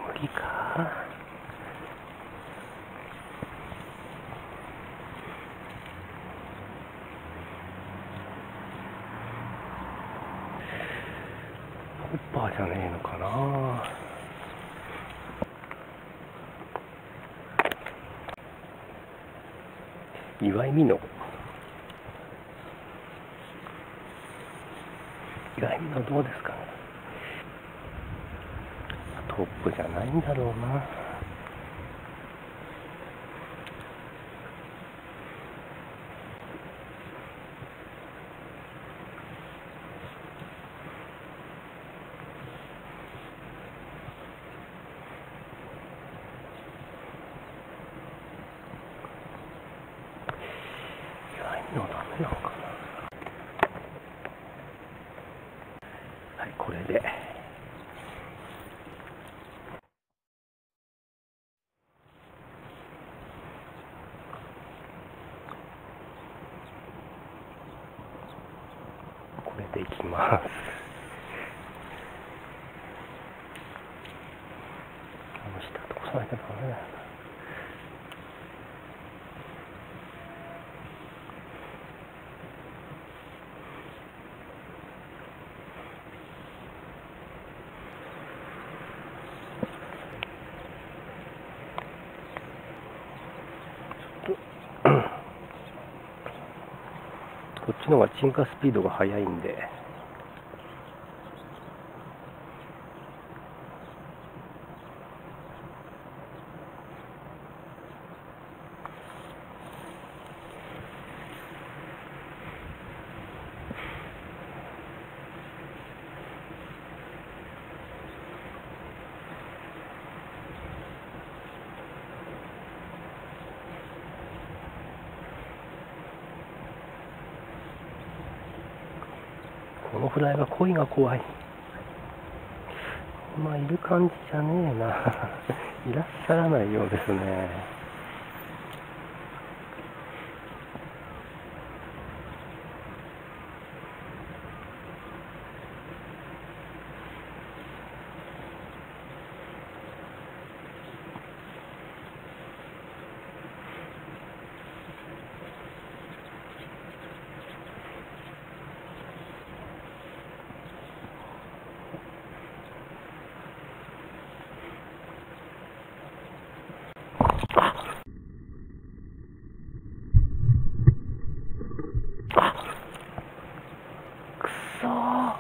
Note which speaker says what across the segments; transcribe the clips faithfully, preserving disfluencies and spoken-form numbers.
Speaker 1: 無理か。ホッパーじゃねえのかな。岩井美濃。岩井美濃どうですかね。トップじゃないんだろうな。岩井美濃ダメなのかな。はい、これで。これでいきます。あの下と押さなきゃダメだよな。こっちの方が沈下スピードが速いんで、このフライは恋が怖い。まあいる感じじゃねえな。いらっしゃらないようですね。くそー。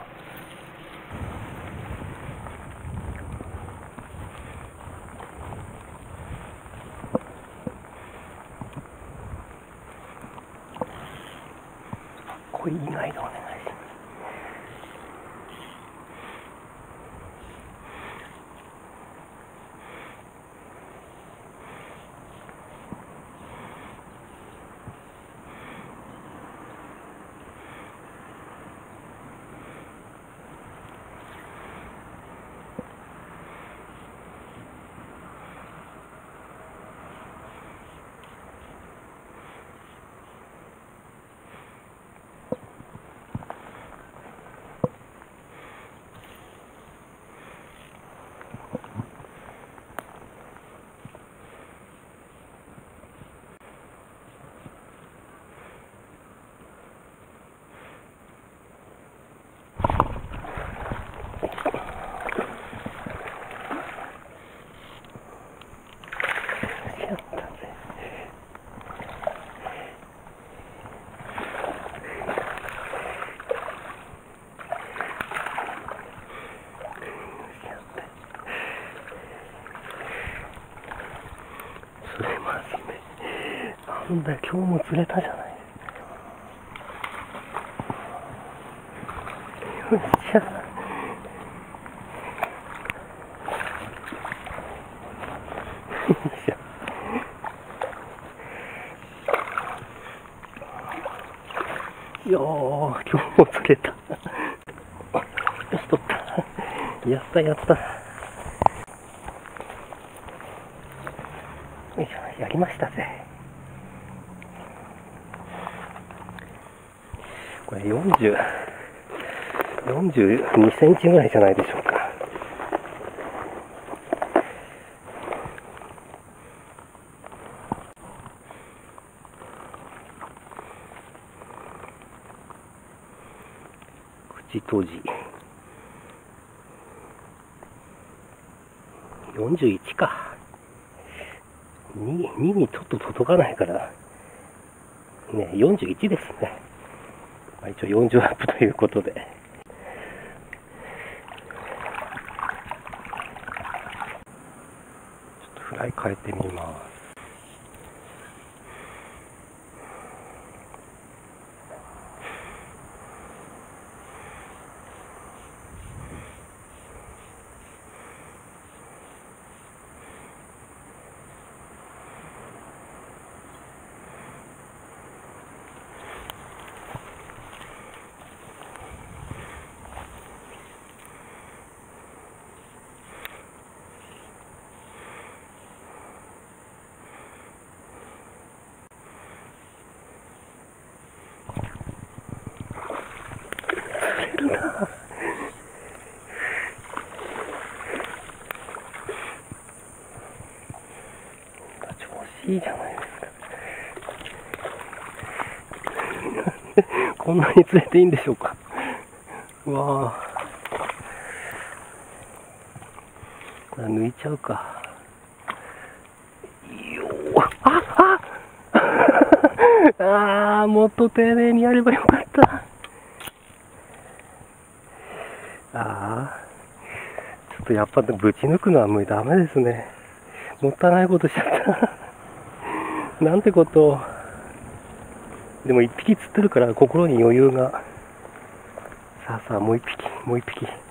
Speaker 1: これ以外でお願いします。釣れますね。なんだよ、今日も釣れたじゃないですか。よっしゃ。よっしゃ。よー、今日も釣れた。よし、取った。やったやった。よいしょ、やりましたぜ。これよんじゅう、よんじゅうにセンチぐらいじゃないでしょうか。 当時。よんじゅういちか。に, ににちょっと届かないから、ね、よんじゅういちですね。まあ、一応よんじゅうアップということで。ちょっとフライ変えてみます。いいじゃないですか。こんなに釣れていいんでしょうか。うわぁ。抜いちゃうか。よー。ああああ、もっと丁寧にやればよかった。ああ。ちょっとやっぱぶち抜くのはもうダメですね。もったいないことしちゃった。なんてこと。でも一匹釣ってるから心に余裕が。さあさあ、もう一匹、もう一匹。